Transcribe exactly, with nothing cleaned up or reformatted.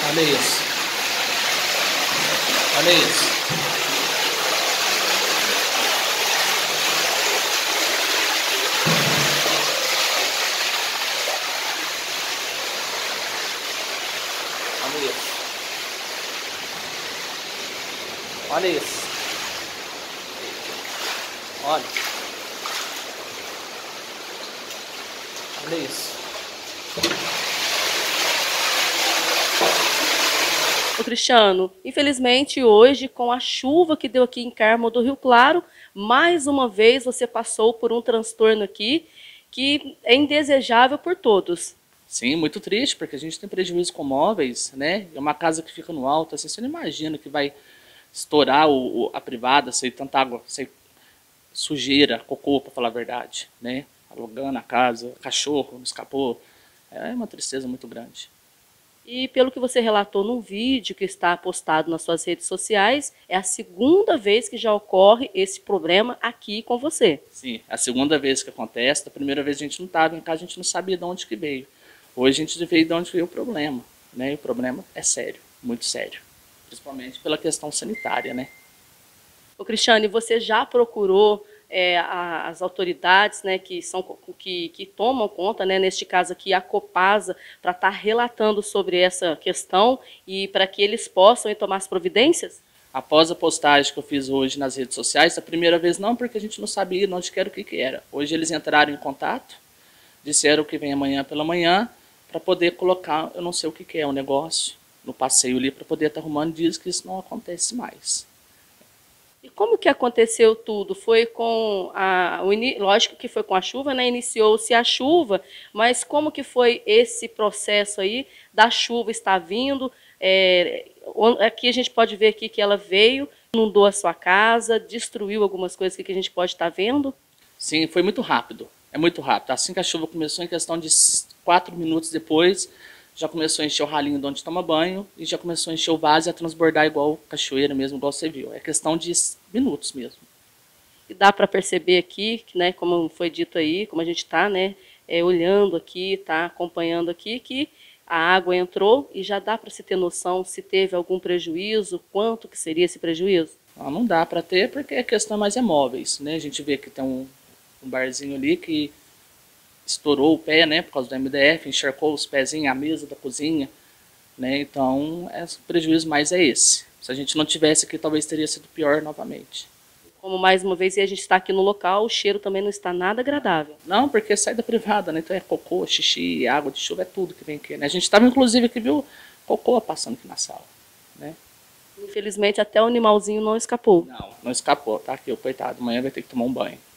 Olha isso. Olha isso. Olha isso. Olha isso. Olha. Olha isso. Ô Cristiano, infelizmente hoje, com a chuva que deu aqui em Carmo do Rio Claro, mais uma vez você passou por um transtorno aqui que é indesejável por todos. Sim, muito triste, porque a gente tem prejuízo com móveis, né? É uma casa que fica no alto, assim, você não imagina que vai estourar o, o- a privada, sair tanta água, sair sujeira, cocô, para falar a verdade, né? Alugando a casa, cachorro não escapou. É uma tristeza muito grande. E pelo que você relatou num vídeo que está postado nas suas redes sociais, é a segunda vez que já ocorre esse problema aqui com você. Sim, é a segunda vez que acontece. Da primeira vez a gente não estava em casa, a gente não sabia de onde que veio. Hoje a gente veio de onde veio o problema, né? E o problema é sério, muito sério. Principalmente pela questão sanitária, né? Ô Cristiane, você já procurou é, a- as autoridades, né, que, são, que, que tomam conta, né, neste caso aqui, a Copasa, para estar relatando sobre essa questão e para que eles possam aí, tomar as providências? Após a postagem que eu fiz hoje nas redes sociais, a primeira vez não, porque a gente não sabia onde que era o que, que era. Hoje eles entraram em contato, disseram que vem amanhã pela manhã, para poder colocar, eu não sei o que, que é, um negócio no passeio ali, para poder estar arrumando, diz que isso não acontece mais. E como que aconteceu tudo? Foi com a, o ini- lógico que foi com a chuva, né? Iniciou-se a chuva, mas como que foi esse processo aí da chuva estar vindo? É, o- aqui a gente pode ver aqui que ela veio, inundou a sua casa, destruiu algumas coisas aqui que a gente pode estar vendo. Sim, foi muito rápido. É muito rápido. Assim que a chuva começou, em questão de quatro minutos depois, já começou a encher o ralinho de onde toma banho e já começou a encher o vaso e a transbordar igual cachoeira mesmo, igual você viu. É questão de minutos mesmo. E dá para perceber aqui, que, né, como foi dito aí, como a gente está, né, é, olhando aqui, está acompanhando aqui, que a água entrou e já dá para se ter noção se teve algum prejuízo, quanto que seria esse prejuízo. Não, não dá para ter porque a questão mais é móveis, né? A gente vê que tem um, um barzinho ali que estourou o pé, né, por causa do M D F, encharcou os pezinhos, a mesa da cozinha, né? Então, é, o prejuízo mais é esse. Se a gente não tivesse aqui, talvez teria sido pior novamente. Como mais uma vez a gente está aqui no local, o cheiro também não está nada agradável. Não, porque sai da privada, né? Então é cocô, xixi, água de chuva, é tudo que vem aqui, né? A gente estava, inclusive, aqui, viu cocô passando aqui na sala, né? Infelizmente até o animalzinho não escapou. Não, não escapou, tá aqui, o coitado, amanhã vai ter que tomar um banho.